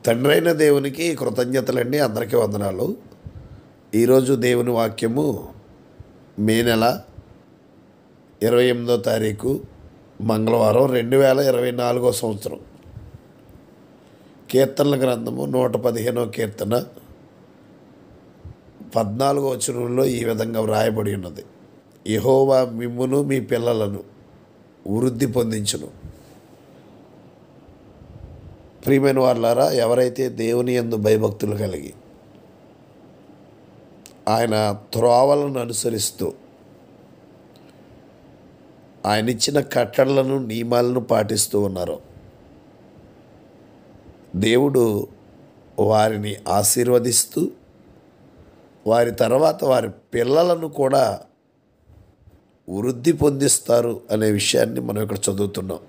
తండ్రైన దేవునికి కృతజ్ఞతలండి. అందరికీ వందనాలు. ఈరోజు దేవుని వాక్యము మే నెల 28వ తారీఖు మంగళవారం 2024 సంవత్సరం. కీర్తనల గ్రంథము 115వ కీర్తన 14వ వచనంలో ఈ విధంగా వ్రాయబడి ఉన్నది. యెహోవా మిమ్మును మీ పిల్లలను వృద్ధి పొందించును. ప్రియమైన వాళ్ళారా, ఎవరైతే దేవుని యందు భయభక్తులు కలిగి ఆయన త్రోవలను అనుసరిస్తూ ఆయన ఇచ్చిన కట్టడలను నియమాలను పాటిస్తూ ఉన్నారో దేవుడు వారిని ఆశీర్వదిస్తూ వారి తర్వాత వారి పిల్లలను కూడా వృద్ధి పొందిస్తారు అనే విషయాన్ని మనం ఇక్కడ చదువుతున్నాం.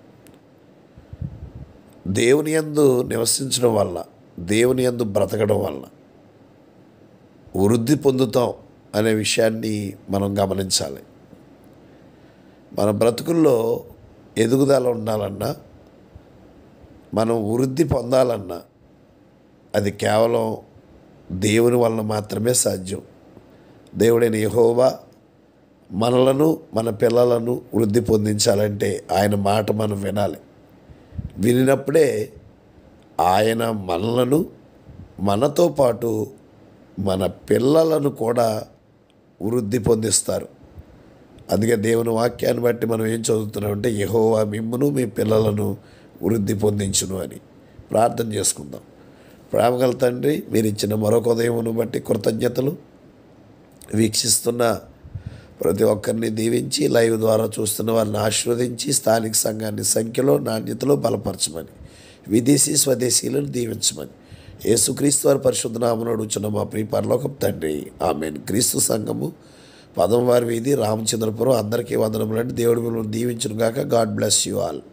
దేవుని యందు నివసించడం వల్ల, దేవుని యందు బ్రతకడం వల్ల వృద్ధి పొందుతాం అనే విషయాన్ని మనం గమనించాలి. మన బ్రతుకుల్లో ఎదుగుదల ఉండాలన్నా, మనం వృద్ధి పొందాలన్నా అది కేవలం దేవుని వలన మాత్రమే సాధ్యం. దేవుడైన యెహోవా మనలను మన పిల్లలను వృద్ధి పొందించాలంటే ఆయన మాట మనం వినాలి. వినినప్పుడే ఆయన మనలను మనతో పాటు మన పిల్లలను కూడా వృద్ధి పొందిస్తారు. అందుకే దేవుని వాక్యాన్ని బట్టి మనం ఏం చదువుతున్నామంటే యెహోవా మిమ్మును మీ పిల్లలను వృద్ధి పొందించును అని ప్రార్థన చేసుకుందాం. ప్రేమగల తండ్రి, మీరు ఇచ్చిన మరొక ఉదయమును బట్టి కృతజ్ఞతలు. వీక్షిస్తున్న ప్రతి ఒక్కరిని దీవించి, లైవ్ ద్వారా చూస్తున్న వారిని ఆశీర్వదించి, స్థానిక సంఘాన్ని సంఖ్యలో నాణ్యతలో బలపరచమని, విదేశీ స్వదేశీలను దీవించమని యేసుక్రీస్తు వారి పరిశుద్ధ నామమున అడుగుచున్న మా ప్రియ పరలోకపు తండ్రి, ఆమేన్. క్రీస్తు సంఘము 10వ వారి వీధి, రామచంద్రపురం. అందరికీ వందనములండి. దేవుడు మిమ్మల్ని దీవించును గాక. God bless you all.